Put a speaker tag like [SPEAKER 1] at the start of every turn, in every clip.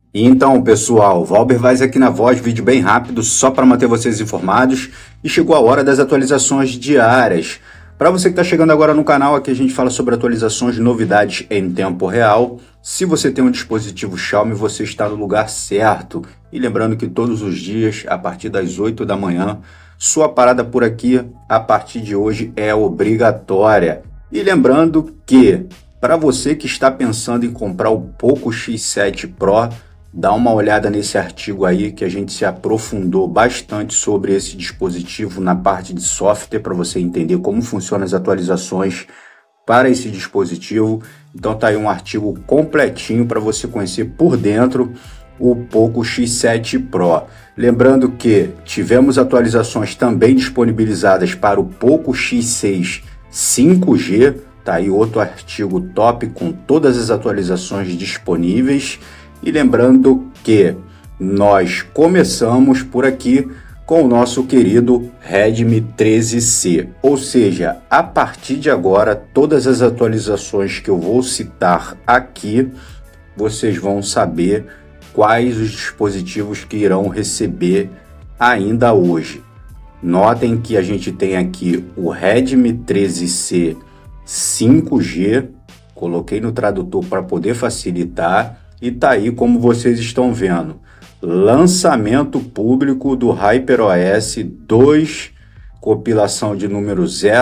[SPEAKER 1] E então, pessoal, Valber Vaz aqui na voz, vídeo bem rápido, só para manter vocês informados. E chegou a hora das atualizações diárias. Para você que está chegando agora no canal, aqui a gente fala sobre atualizações de novidades em tempo real. Se você tem um dispositivo Xiaomi, você está no lugar certo. E lembrando que todos os dias, a partir das 8 da manhã, sua parada por aqui, a partir de hoje, é obrigatória. E lembrando que, para você que está pensando em comprar o Poco X7 Pro, dá uma olhada nesse artigo aí que a gente se aprofundou bastante sobre esse dispositivo na parte de software para você entender como funcionam as atualizações para esse dispositivo. Então tá aí um artigo completinho para você conhecer por dentro o Poco X7 Pro. Lembrando que tivemos atualizações também disponibilizadas para o Poco X6 5G. Tá aí outro artigo top com todas as atualizações disponíveis. E lembrando que nós começamos por aqui com o nosso querido Redmi 13C. Ou seja, a partir de agora, todas as atualizações que eu vou citar aqui, vocês vão saber quais os dispositivos que irão receber ainda hoje. Notem que a gente tem aqui o Redmi 13C 5G, coloquei no tradutor para poder facilitar. E tá aí como vocês estão vendo, lançamento público do HyperOS 2, compilação de número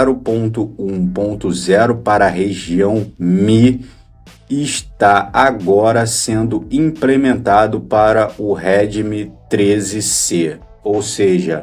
[SPEAKER 1] 0.1.0 para a região Mi, está agora sendo implementado para o Redmi 13C, ou seja,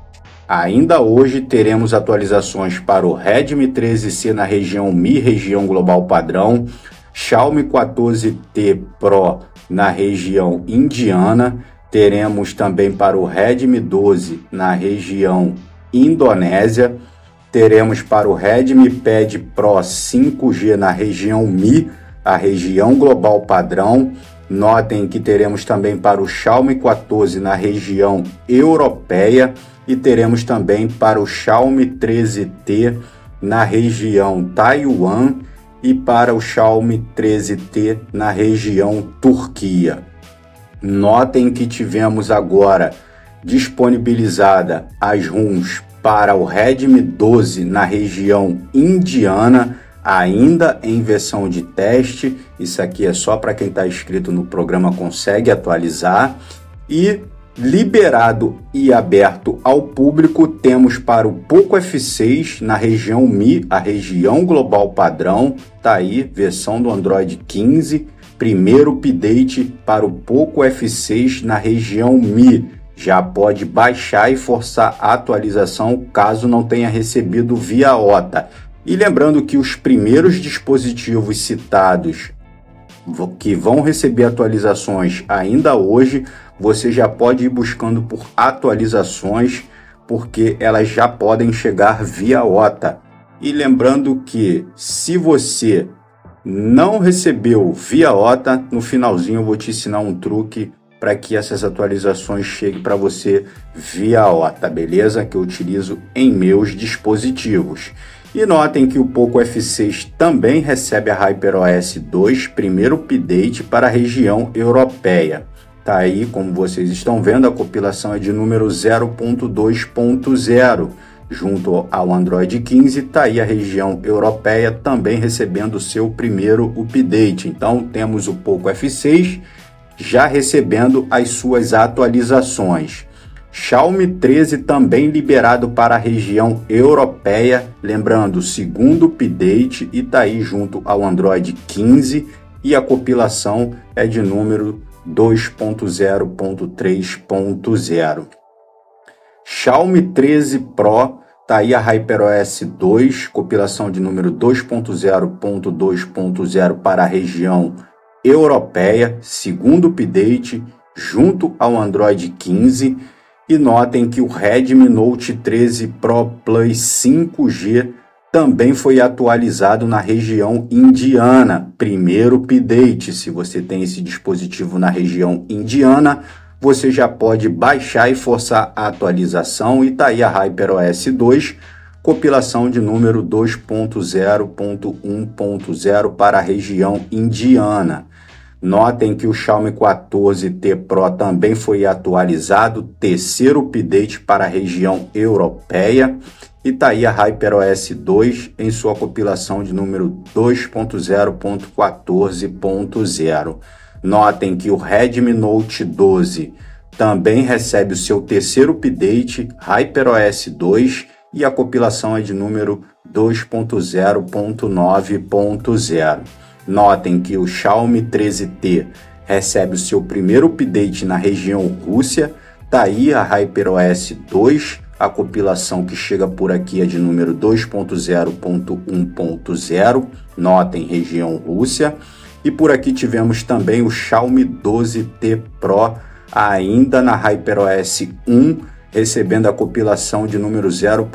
[SPEAKER 1] ainda hoje teremos atualizações para o Redmi 13C na região Mi, região global padrão, Xiaomi 14T Pro na região indiana, teremos também para o Redmi 12 na região Indonésia, teremos para o Redmi Pad Pro 5G na região Mi, a região global padrão. Notem que teremos também para o Xiaomi 14 na região europeia e teremos também para o Xiaomi 13T na região Taiwan e para o Xiaomi 13T na região Turquia. Notem que tivemos agora disponibilizada as ROMs para o Redmi 12 na região indiana, ainda em versão de teste. Isso aqui é só para quem está inscrito no programa, consegue atualizar. E liberado e aberto ao público, temos para o Poco F6 na região Mi, a região global padrão, tá aí, versão do Android 15, primeiro update para o Poco F6 na região Mi. Já pode baixar e forçar a atualização caso não tenha recebido via OTA. E lembrando que os primeiros dispositivos citados que vão receber atualizações ainda hoje, você já pode ir buscando por atualizações, porque elas já podem chegar via OTA. E lembrando que se você não recebeu via OTA, no finalzinho eu vou te ensinar um truque para que essas atualizações cheguem para você via OTA, beleza? Que eu utilizo em meus dispositivos. E notem que o Poco F6 também recebe a HyperOS 2, primeiro update para a região europeia. Tá aí, como vocês estão vendo, a compilação é de número 0.2.0. Junto ao Android 15, tá aí a região europeia também recebendo o seu primeiro update. Então, temos o Poco F6 já recebendo as suas atualizações. Xiaomi 13 também liberado para a região europeia, lembrando, segundo update, e tá aí junto ao Android 15, e a compilação é de número 2.0.3.0. Xiaomi 13 Pro, tá aí a HyperOS 2, compilação de número 2.0.2.0 para a região europeia, segundo update, junto ao Android 15. E notem que o Redmi Note 13 Pro Plus 5G também foi atualizado na região indiana, primeiro update. Se você tem esse dispositivo na região indiana, você já pode baixar e forçar a atualização. E tá aí a HyperOS 2, compilação de número 2.0.1.0 para a região indiana. Notem que o Xiaomi 14T Pro também foi atualizado, terceiro update para a região europeia, e está aí a HyperOS 2 em sua compilação de número 2.0.14.0. Notem que o Redmi Note 12 também recebe o seu terceiro update, HyperOS 2, e a compilação é de número 2.0.9.0. Notem que o Xiaomi 13T recebe o seu primeiro update na região Rússia, tá aí a HyperOS 2, a compilação que chega por aqui é de número 2.0.1.0, notem região Rússia, e por aqui tivemos também o Xiaomi 12T Pro, ainda na HyperOS 1, recebendo a compilação de número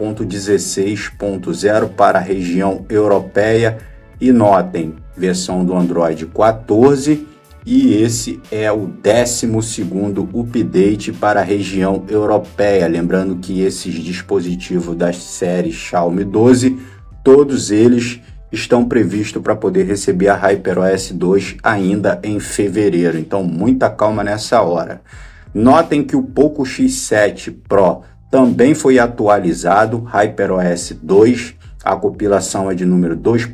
[SPEAKER 1] 0.16.0 para a região europeia, e notem, versão do Android 14, e esse é o 12º update para a região europeia. Lembrando que esses dispositivos das séries Xiaomi 12, todos eles estão previstos para poder receber a HyperOS 2 ainda em fevereiro, então muita calma nessa hora. Notem que o Poco X7 Pro também foi atualizado, HyperOS 2, a compilação é de número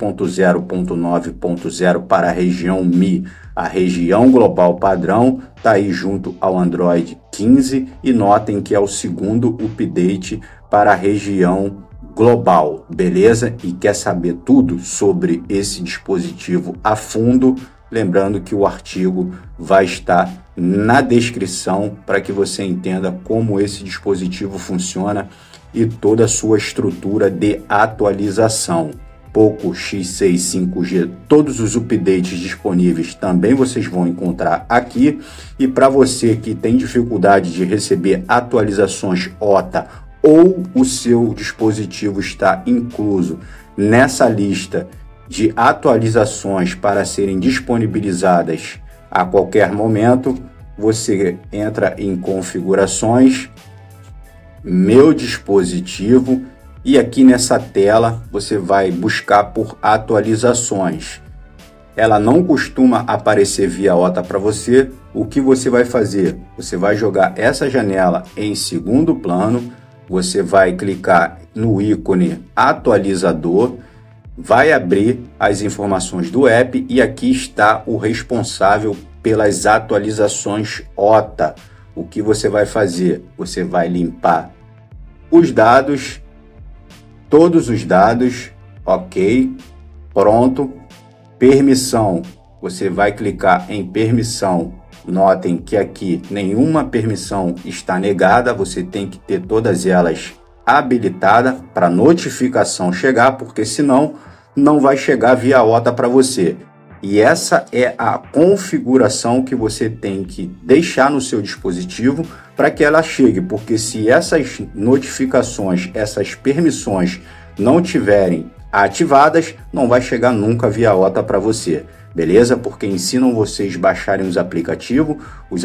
[SPEAKER 1] 2.0.9.0 para a região Mi, a região global padrão, está aí junto ao Android 15, e notem que é o segundo update para a região global, beleza? E quer saber tudo sobre esse dispositivo a fundo? Lembrando que o artigo vai estar na descrição para que você entenda como esse dispositivo funciona e toda a sua estrutura de atualização. Poco X6 5G, todos os updates disponíveis também vocês vão encontrar aqui. E para você que tem dificuldade de receber atualizações OTA ou o seu dispositivo está incluso nessa lista de atualizações para serem disponibilizadas a qualquer momento, você entra em configurações, meu dispositivo, e aqui nessa tela você vai buscar por atualizações. Ela não costuma aparecer via OTA para você. O que você vai fazer? Você vai jogar essa janela em segundo plano, você vai clicar no ícone atualizador, vai abrir as informações do app e aqui está o responsável pelas atualizações OTA. O que você vai fazer? Você vai limpar os dados, todos os dados, ok, pronto. Permissão, você vai clicar em permissão. Notem que aqui nenhuma permissão está negada, você tem que ter todas elas habilitadas para notificação chegar, porque senão não vai chegar via OTA para você. E essa é a configuração que você tem que deixar no seu dispositivo para que ela chegue, porque se essas notificações, essas permissões não tiverem ativadas, não vai chegar nunca via OTA para você, beleza? Porque ensinam vocês baixarem os aplicativos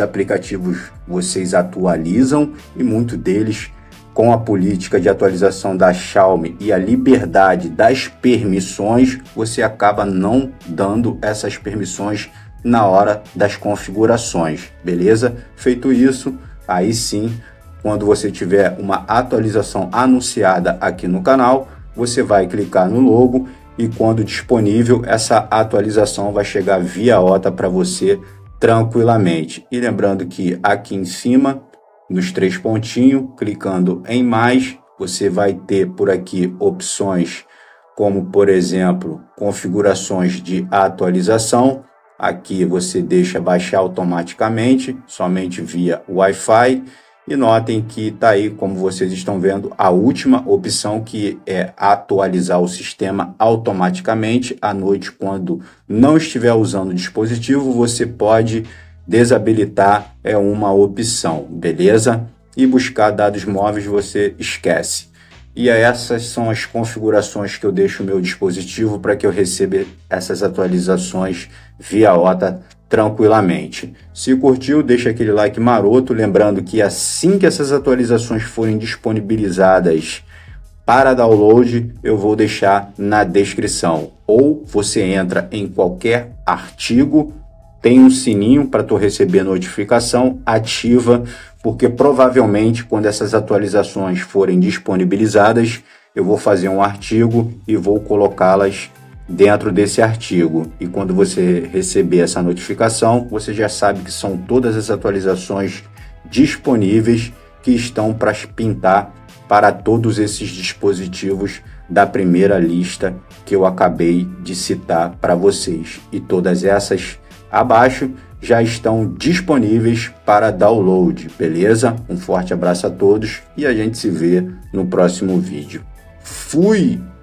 [SPEAKER 1] vocês atualizam e muitos deles, com a política de atualização da Xiaomi e a liberdade das permissões, você acaba não dando essas permissões na hora das configurações, beleza? Feito isso, aí sim, quando você tiver uma atualização anunciada aqui no canal, você vai clicar no logo e quando disponível, essa atualização vai chegar via OTA para você tranquilamente. E lembrando que aqui em cima, nos 3 pontinhos, clicando em mais, você vai ter por aqui opções como, por exemplo, configurações de atualização. Aqui você deixa baixar automaticamente, somente via Wi-Fi. E notem que está aí, como vocês estão vendo, a última opção, que é atualizar o sistema automaticamente. À noite, quando não estiver usando o dispositivo, você pode desabilitar, é uma opção, beleza? E buscar dados móveis você esquece. E essas são as configurações que eu deixo no meu dispositivo para que eu receba essas atualizações via OTA tranquilamente. Se curtiu, deixa aquele like maroto, lembrando que assim que essas atualizações forem disponibilizadas para download, eu vou deixar na descrição. Ou você entra em qualquer artigo tem um sininho para tu receber notificação, ativa, porque provavelmente quando essas atualizações forem disponibilizadas, eu vou fazer um artigo e vou colocá-las dentro desse artigo. E quando você receber essa notificação, você já sabe que são todas as atualizações disponíveis que estão para pintar para todos esses dispositivos da primeira lista que eu acabei de citar para vocês. E todas essas abaixo já estão disponíveis para download, beleza? Um forte abraço a todos e a gente se vê no próximo vídeo. Fui!